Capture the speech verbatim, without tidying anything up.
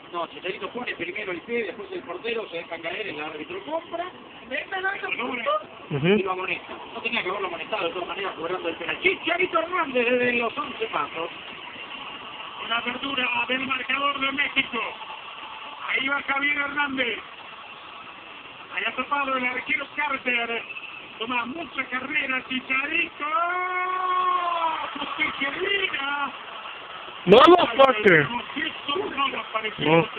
No, Chicharito pone primero el pie, después el portero se deja caer, el árbitro compra, le da el punto y lo amonesta. No tenía que haberlo amonestado de todas maneras cobrando el penal. Chicharito Hernández desde los once pasos. Una apertura del marcador de México. Ahí va Javier Hernández. Ahí ha topado el arquero Carter. Toma mucha carrera Chicharito. Justicia divina. ¡No lo toque! No, no, no,